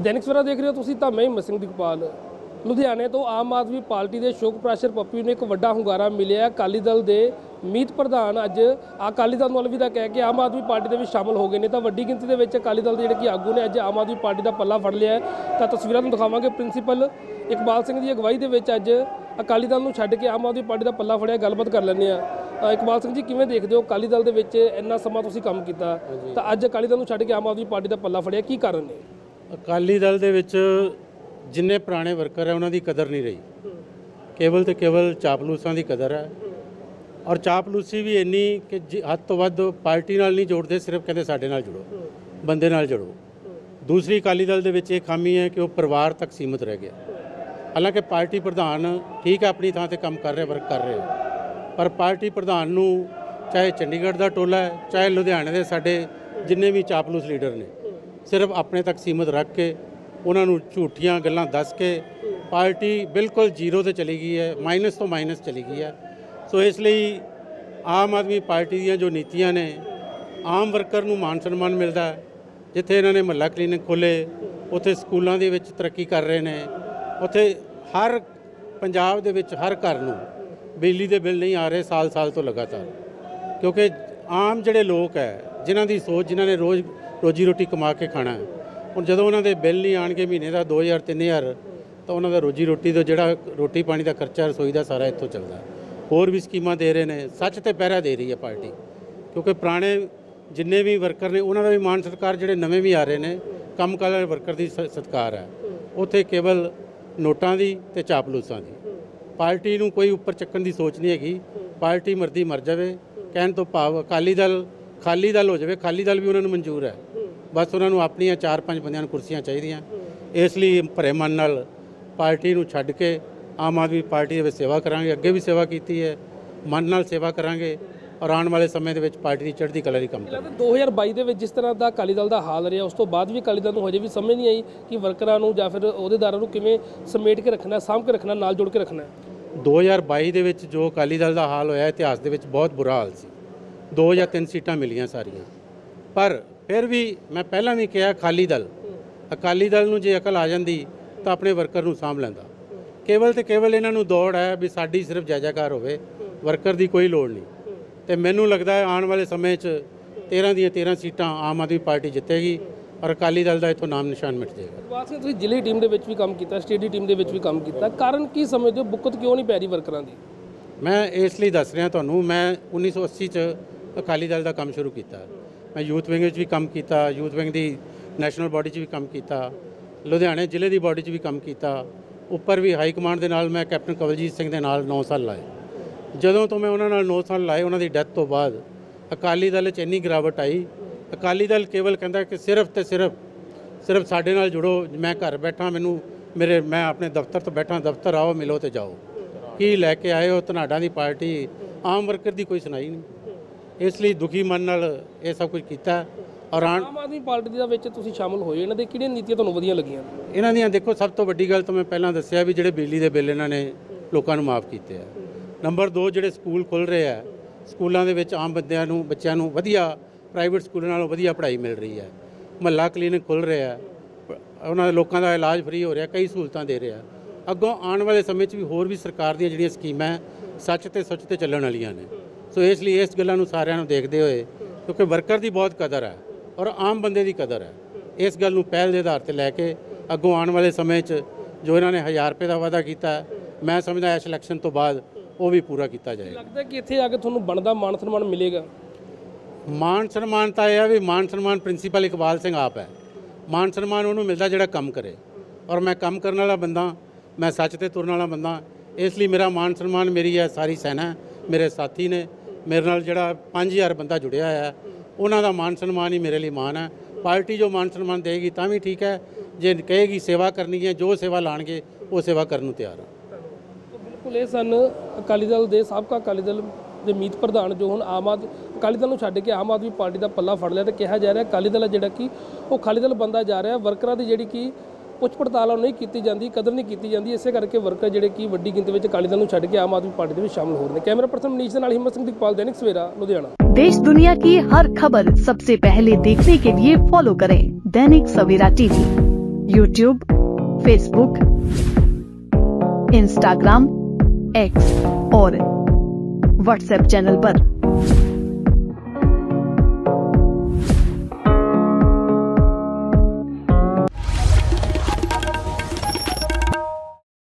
दैनिक सवेरा देख रहे हो तुसीं तां मैं हिम्मत सिंह दिगपाल। लुधियाने तो आम आदमी पार्टी के शोक प्राशर पप्पी ने एक वड्डा ਹੁੰਗਾਰਾ मिलिਆ। अकाली दल के मीत प्रधान अज अकाली दल ਨੂੰ अलविदा कह के आम आदमी पार्टी के शामिल हो गए ने। तो वड्डी गिनती के अकाली दल के जिहड़े कि आगू ने अज आम आदमी पार्टी का पल्ला फड़ लिया है। तो तस्वीरां तुहानूं दिखावांगे। प्रिंसीपल इकबाल सिंह की अगवाई के अज अकाली दल ਨੂੰ ਛੱਡ के आम आदमी पार्टी का पल्ला फड़िया। गलबात कर लैंदे आ। इकबाल सिंह जी किवें देखदे हो अकाली दल के इन्ना समा तुसीं काम कीता तो अज अकाली दल ਨੂੰ ਛੱਡ के आम आदमी पार्टी का पल्ला फड़िया, की कारण ने? अकाली दल दे विच जिन्ने पुराने वर्कर है उन्होंने कदर नहीं रही, केवल तो केवल चापलूसां की कदर है। और चापलूसी भी इन्नी कि हद तो वध पार्टी नाल नहीं जोड़ते, सिर्फ कहते साडे नाल जुड़ो, बंदे नाल जुड़ो। दूसरी अकाली दल दे विच ये खामी है कि वह परिवार तक सीमित रह गया। हालांकि पार्टी प्रधान ठीक है अपनी थां ते काम कर रहे, वर्क कर रहे, पर पार्टी प्रधान नूं चाहे चंडीगढ़ का टोला है चाहे लुधियाने के साडे जिन्ने भी चापलूस लीडर ने सिर्फ अपने तक सीमित रख के उन्होंने झूठियां गल्लां दस के पार्टी बिल्कुल जीरो ते चली गई है, माइनस तो माइनस चली गई है। सो इसलिए आम आदमी पार्टी दी जो नीतियां ने आम वर्कर नूं मान सन्मान मिलता है। जिथे इन्होंने महल्ला क्लीनिक खोले उत्थे स्कूलों के विच तरक्की कर रहे हैं, उत्थे हर पंजाब दे विच हर घर नूं बिजली के बिल नहीं आ रहे साल साल तो लगातार। क्योंकि आम जिहड़े लोग है जिन्हां दी सोच जिन्होंने रोज़ रोजी रोटी कमा के खाना है, ਹੁਣ ਜਦੋਂ ਉਹਨਾਂ ਦੇ ਬਿੱਲ ਨਹੀਂ ਆਣਗੇ ਮਹੀਨੇ ਦਾ 2000 3000 ਤਾਂ ਉਹਨਾਂ ਦਾ ਰੋਜੀ ਰੋਟੀ ਦਾ ਜਿਹੜਾ ਰੋਟੀ ਪਾਣੀ ਦਾ ਖਰਚਾ ਰਸੋਈ ਦਾ ਸਾਰਾ ਇੱਥੋਂ ਚੱਲਦਾ। ਹੋਰ ਵੀ ਸਕੀਮਾਂ ਦੇ ਰਹੇ ਨੇ, ਸੱਚ ਤੇ ਪਹਿਰਾ ਦੇ ਰਹੀ ਹੈ ਪਾਰਟੀ। ਕਿਉਂਕਿ ਪੁਰਾਣੇ ਜਿੰਨੇ ਵੀ ਵਰਕਰ ਨੇ ਉਹਨਾਂ ਦਾ ਵੀ ਮਾਣ ਸਤਿਕਾਰ, ਜਿਹੜੇ ਨਵੇਂ ਵੀ ਆ ਰਹੇ ਨੇ ਕੰਮ ਕਾਰ ਵਾਲੇ ਵਰਕਰ ਦੀ ਸਤਿਕਾਰ ਹੈ। ਉੱਥੇ ਕੇਵਲ ਨੋਟਾਂ ਦੀ ਤੇ ਚਾਪਲੂਸਾਂ ਦੀ। ਪਾਰਟੀ ਨੂੰ ਕੋਈ ਉੱਪਰ ਚੱਕਣ ਦੀ ਸੋਚ ਨਹੀਂ ਹੈਗੀ। ਪਾਰਟੀ ਮਰਦੀ ਮਰ ਜਾਵੇ, ਕਹਿਣ ਤੋਂ ਭਾਵ ਅਕਾਲੀ ਦਲ ਖਾਲੀ ਦਲ ਹੋ ਜਾਵੇ, ਖਾਲੀ ਦਲ ਵੀ ਉਹਨਾਂ ਨੂੰ ਮਨਜ਼ੂਰ ਹੈ। बस उन्होंने अपन 4-5 बंदियां कुर्सियां चाहिए। इसलिए भरे मन नाल पार्टी नूं छड्ड के आम आदमी पार्टी दे विच सेवा करांगे। अगे भी सेवा की है, मन नाल सेवा करांगे और आने वाले समय दे विच पार्टी की चढ़ती कला दी काम करांगे। 2022 दे विच जिस तरह का अकाली दल का हाल रहा, उस तो बाद भी अकाली दल नूं हजे भी समझ नहीं आई कि वर्करां नूं जां फिर अहुदेदारां नूं किवें समेट के रखना, साਂਭ के रखना, नाल जोड़ के रखना। 2022 दे विच जो अकाली दल का हाल होया इतिहास दे विच बहुत बुरा हाल सी। 2 या 3 सीटां मिलियां सारियां, पर फिर भी मैं पहला भी कहा अकाली दल नूं जे अकल आ जाती तो अपने वर्कर नूं साਂਭ लैंदा। केवल तो केवल इन्हां नूं दौड़ है भी साडी सिर्फ जय जयकार होवे, वर्कर की कोई लोड़ नहीं। तो मैनूं लगता है आने वाले समय 13 ਦੀਆਂ 13 सीटां आम आदमी पार्टी जितेगी और अकाली दल का इत्थों नाम निशान मिट जाएगा। बात से तुसीं जिले टीम के भी काम किया, स्टेट टीम के भी काम किया, कारण की समझते हो? बुकत क्यों नहीं पै रही वर्करां दी? मैं इसलिए दस रहा तुहानूं, मैं 1980 अकाली दल का काम शुरू किया। मैं यूथ विंग भी काम किया, यूथ विंग की नैशनल बॉडी भी काम किया, लुधियाने जिले की बॉडी भी काम किया। उपर भी हाई कमांड के नाल मैं कैप्टन कवलजीत सिंह के नाल 9 साल लाए। जदों तो मैं उन्होंने 9 साल लाए, उन्होंने डेथ तो बाद अकाली दल इन्नी गिरावट आई। अकाली दल केवल कहता कि सिर्फ तो सिर्फ साडे नाल जुड़ो। मैं घर बैठा, मैनू मैं अपने दफ्तर तो बैठा, दफ्तर आओ मिलो तो जाओ, की लैके आए हो? धनाडा की पार्टी, आम वर्कर की कोई सुनाई नहीं। इसलिए दुखी मन नाल ये सब कुछ किया। और आम आदमी पार्टी दे विच तुसीं शामिल होए, इन्हां दी किहड़ियां नीतियां तुहानूं वधिया लगियां? इन्हां दीयां देखो, सब तो वड्डी गल तो मैं पहलां दस्सिया भी जिहड़े बिजली दे बिल इन्हां ने लोकां नूं माफ़ कीते आ। नंबर 2 जिहड़े स्कूल खुल रहे हैं, स्कूलों के विच आम बंदियां नूं बच्चिआं नूं वधिया प्राइवेट स्कूलों नालों वधिया पढ़ाई मिल रही है। महल्ला क्लीनिक खुल रहे हैं, उन्हां लोकां दा इलाज फ्री हो रहा, कई सहूलतां दे रहे हैं। अगों आने वाले समय भी होर भी सरकार दी जिहड़ियां स्कीमां सच ते सुच ते चलण वालियां ने। सो इसलिए इस गल्लां नूं सारिआं नूं देखदे होए, क्योंकि वर्कर की बहुत कदर है और आम बंदे की कदर है, इस गल नूं पहल के आधार पर लैके अगों आने वाले समय जो इन्होंने 1000 रुपये का वादा किया, मैं समझदा इस इलैक्शन तो बाद वो भी पूरा किया जाएगा। लगता है कि इत्थे आके तुहानूं बनदा मान सन्मान मिलेगा? मान सन्मान तो यह है भी मान सन्मान प्रिंसीपल इकबाल सिंह आप है। मान सन्मान उन्होंने मिलता जिहड़ा काम करे, और मैं काम करने वाला बंदा, मैं सच ते तुरन वाला बंदा। इसलिए मेरा मान सन्मान मेरी है सारी सेना, मेरे साथी ने मेरे नाल जिहड़ा 5000 बंदा जुड़िया है, उन्हां दा मान सन्मान ही मेरे लिए मान है। पार्टी जो मान सन्मान देगी तां भी ठीक है, जे कहेगी सेवा करनी है, जो सेवा लाणगे वो सेवा करन नूं तैयार है। तो बिल्कुल ये सन अकाली दल के साबका अकाली दल के मीत प्रधान जो हुण आम आदमी अकाली दल नूं छड्ड के आम आदमी पार्टी का पल्ला फड़ लिया। तो कहा जा रहा अकाली दल जिहड़ा कि वो अकाली दल बनता जा रहा है, वर्करां दी जिहड़ी कि पुछ पड़ताल नहीं की जाती, कदर नहीं की जाती। इस करके वर्कर जिहड़े कि वड्डी गिनती में अकाली दल नूं छड्ड के आम आदमी पार्टी में शामिल हो रहे हैं। कैमरा पर्सन मनीष दे नाल हिम्मत सिंह दिगपाल, दैनिक सवेरा, लुधियाना। देश दुनिया की हर खबर सबसे पहले देखने के लिए फॉलो करें Dainik Savera TV. YouTube, Facebook, Instagram, X और WhatsApp चैनल पर।